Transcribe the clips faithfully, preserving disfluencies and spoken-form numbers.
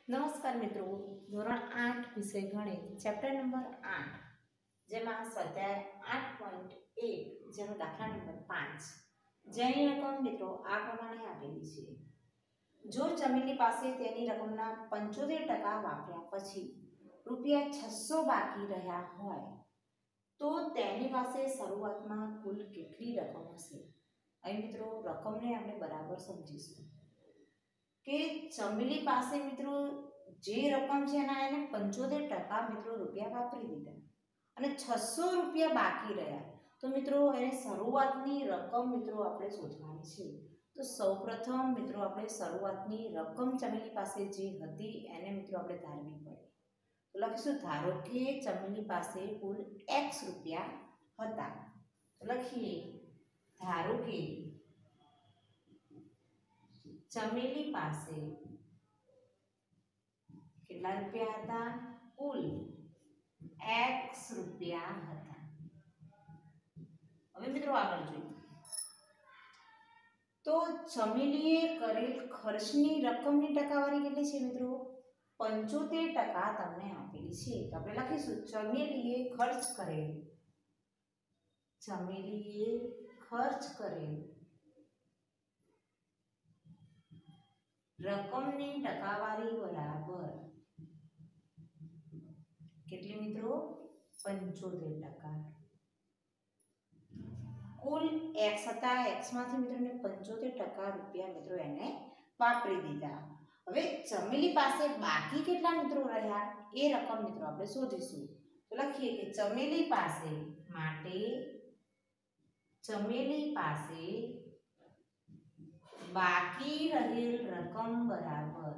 નમસ્કાર મિત્રો, ધોરણ આઠ વિષય ગણિત ચેપ્ટર નંબર આઠ જેમાં સ્વાધ્યાય આઠ પોઈન્ટ એક જેનો દાખલા નંબર પાંચ જેની રકમ મિત્રો આ પ્રમાણે આપેલી છે. જો ચમેલી પાસે તેની રકમના પંચોતેર ટકા વાપર્યા પછી રૂપિયા છસો બાકી રહ્યા હોય તો તેની પાસે શરૂઆતમાં કુલ કેટલી રકમ હશે? અહીં મિત્રો રકમને આપણે બરાબર સમજીશું કે ચમેલી પાસે મિત્રો જે રકમ છે એના એને પંચોતેર ટકા મિત્રો રૂપિયા વાપરી દીધા અને છસો રૂપિયા બાકી રહ્યા તો મિત્રો એને શરૂઆતની રકમ મિત્રો આપણે શોધવાની છે. તો સૌપ્રથમ મિત્રો આપણે શરૂઆતની રકમ ચમેલી પાસે જે હતી એને મિત્રો આપણે ધારવી પડે. તો લખીશું ધારો કે ચમેલી પાસે કુલ એક્સ રૂપિયા હતા. તો લખીએ ધારો કે ચમેલી પાસે કેટલા રૂપિયા હતા? કુલ એક્સ રૂપિયા હતા. હવે મિત્રો આગળ જોઈએ તો ચમેલીએ કરેલ ખર્ચની રકમની ટકાવારી કેટલી છે મિત્રો? પંચોતેર ટકા તમને આપેલી છે. તો આપણે લખીશું ચમેલીએ ખર્ચ કરેલ ચમેલીએ ખર્ચ કરેલ રકમની ટકાવારી બરાબર કેટલી મિત્રો? પંચોતેર ટકા. કુલ એક્સ હતા, એક્સ માંથી મિત્રોને પંચોતેર ટકા રૂપિયા મિત્રો એને વાપરી દીધા. હવે ચમેલી પાસે બાકી કેટલા મિત્રો રહ્યા એ રકમ મિત્રો આપણે શોધીશું. તો લખીએ કે ચમેલી પાસે માટે ચમેલી પાસે બાકી રહેલ રકમ બરાબર.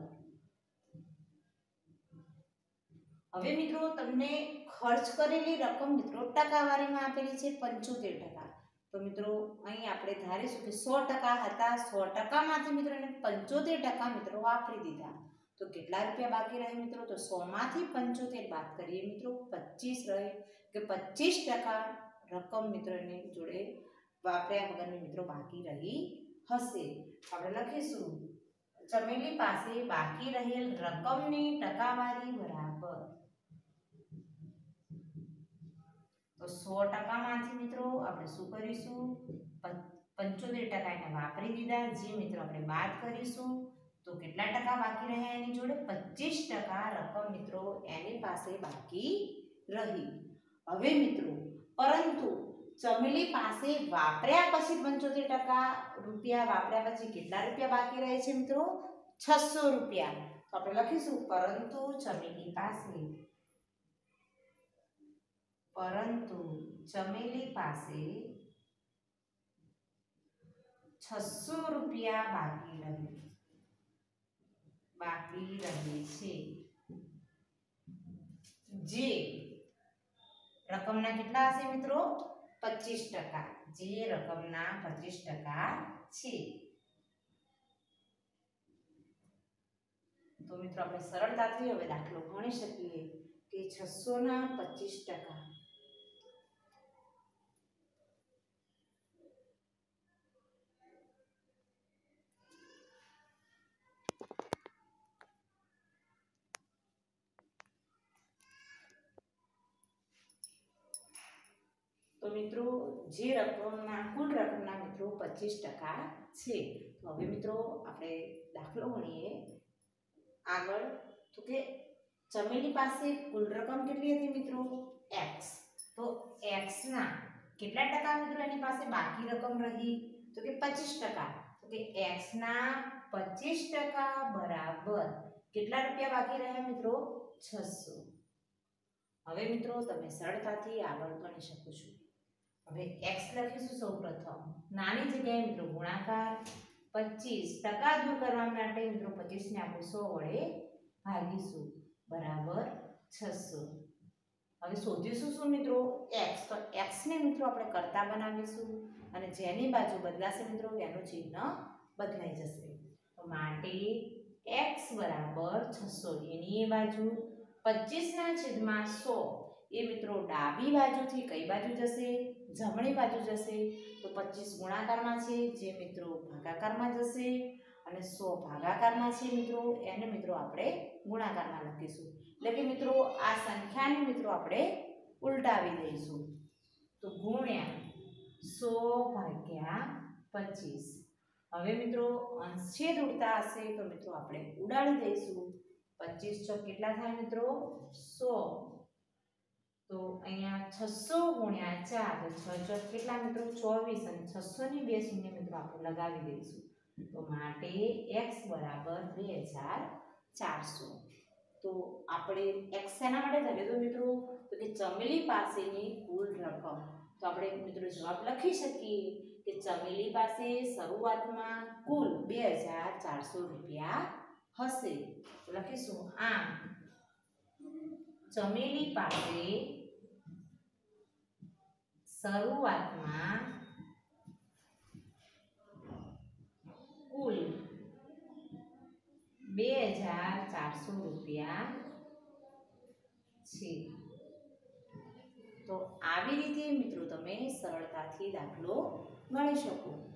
હવે મિત્રો તમને ખર્ચ કરેલી રકમ મિત્રો ટકાવારીમાં આપેલી છે પંચોતેર ટકા. તો મિત્રો અહીં આપણે ધારીશું કે સો ટકા હતા, સો ટકામાંથી મિત્રો એને પંચોતેર ટકા મિત્રો વાપરી દીધા. તો કેટલા રૂપિયા બાકી રહે મિત્રો? તો સો માંથી પંચોતેર બાદ કરીએ મિત્રો પચીસ રહે કે પચીસ ટકા રકમ મિત્રોની જોડે વાપર્યા વગરની મિત્રો બાકી રહી હશે. આપણે લખીશું ચમેલી પાસે બાકી રહેલ રકમની ટકાવારી બરાબર. તો સો ટકા માંથી મિત્રો આપણે શું કરીશું? પંચોતેર ટકા એને વાપરી દીધા જે મિત્રો આપણે બાદ કરીશું તો કેટલા ટકા બાકી રહ્યા એની જોડે? પચીસ ટકા રકમ મિત્રો એની પાસે બાકી રહી. હવે મિત્રો પરંતુ ચમેલી પાસે વાપર્યા પછી પંચોતેર ટકા રૂપિયા વાપર્યા પછી કેટલા રૂપિયા બાકી રહે છે મિત્રો? છસો રૂપિયા. તો આપણે લખીશું પરંતુ ચમેલી પાસે પરંતુ ચમેલી પાસે છસો રૂપિયા બાકી રહે બાકી રહે છે જે રકમના કેટલા હશે મિત્રો? પચીસ ટકા. જે રકમના પચીસ ટકા છે. તો મિત્રો આપણે સરળતાથી હવે દાખલો ગણી શકીએ કે છસો ના પચીસ ટકા તો મિત્રો જે રકમના કુલ રકમના મિત્રો પચીસ ટકા છે. તો હવે મિત્રો આપણે દાખલો ગણીએ આગળ. તો કે ચમેલી પાસે કુલ રકમ કેટલી હતી મિત્રો? એક્સ. તો એક્સ ના કેટલા ટકા મિત્રો એની પાસે બાકી રકમ રહી? તો કે પચીસ ટકા. તો કે એક્સ ના પચીસ ટકા બરાબર કેટલા રૂપિયા બાકી રહ્યા મિત્રો? છસો. હવે મિત્રો તમે સરળતાથી આગળ ગણી શકો છો. હવે x લખીશું સૌપ્રથમ નાની જગ્યાએ મિત્રો ગુણાકાર પચીસ ટકા દૂર કરવા માટે મિત્રો પચીસ ને આપણે સો વડે ભાગીશું બરાબર છસો. હવે શોધીશું શું મિત્રો? x. તો x ને મિત્રો આપણે કરતા બનાવીશું અને જેની બાજુ બદલાશે મિત્રો એનું ચિહ્ન બદલાઈ જશે. તો માટે x બરાબર છસો. એની એ બાજુ પચીસ ના છેદમાં સો એ મિત્રો ડાબી બાજુથી કઈ બાજુ જશે? જમણી બાજુ જશે. તો પચીસ ગુણાકારમાં છે જે મિત્રો ભાગાકારમાં જશે અને સો ભાગાકારમાં છે મિત્રો, એને મિત્રો આપણે ગુણાકારમાં લખીશું. એટલે કે મિત્રો આ સંખ્યાને મિત્રો આપણે ઉલટાવી દઈશું. તો ગુણ્યા સો ભાગ્યા પચીસ. હવે મિત્રો અંશ છેદ ઉડતા હશે તો મિત્રો આપણે ઉડાડી દઈશું. પચીસ ચોક કેટલા થાય મિત્રો? સો. તો અહીંયા છસો ગુણ્યા ચાર, તો છ ચોક કેટલા મિત્રો? ચોવીસ. અને છસો ની બે શૂન્ય મિત્રો આપણે લગાવી દઈશું. તો માટે x બરાબર બે હજાર ચારસો. તો આપણે x શેના માટે ધરે તો મિત્રો? તો કે ચમેલી પાસેની કુલ રકમ. તો આપણે મિત્રો જવાબ લખી શકીએ કે ચમેલી પાસે શરૂઆતમાં કુલ બે હજાર ચારસો રૂપિયા હશે. તો લખીશું આમ ચમેલી પાસે શરૂઆતમાં કુલ બે હજાર ચારસો રૂપિયા છે. તો આવી રીતે મિત્રો તમે સરળતાથી દાખલો ગણી શકો.